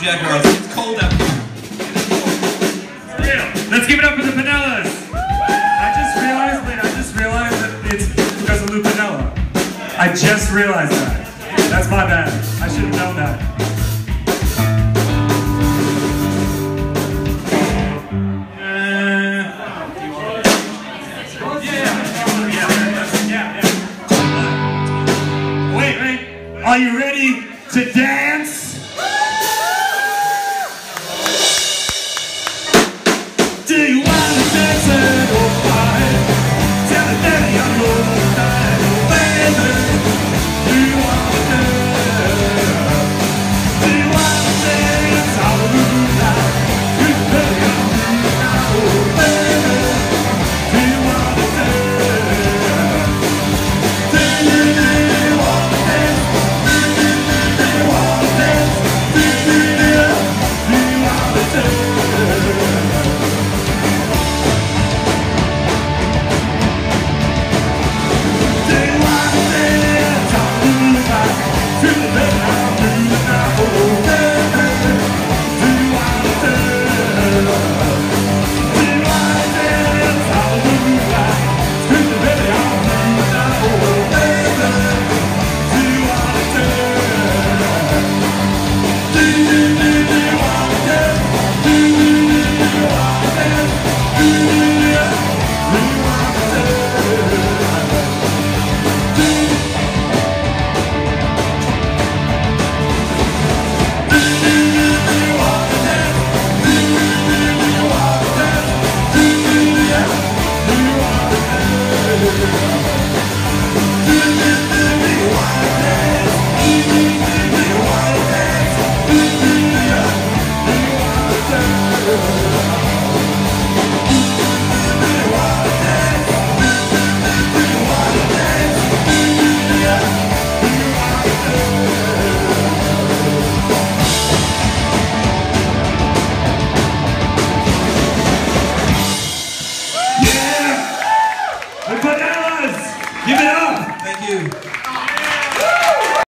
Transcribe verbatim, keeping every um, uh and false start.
jacket off. It's cold out here. For real. Let's give it up for the Piniellas. I just realized, wait, I just realized that it's because of Lou Pinella. I just realized that. That's my bad. I should have known that. Are you ready to dance? Do you want to dance and go fine? Tell me, baby, I'm going tonight. Baby, do you want to dance? Do you want to dance all the moonlight? Baby, I'm tonight. Oh, baby, do you want to dance? Do you want to dance? Piniellas! Give it up! Thank you.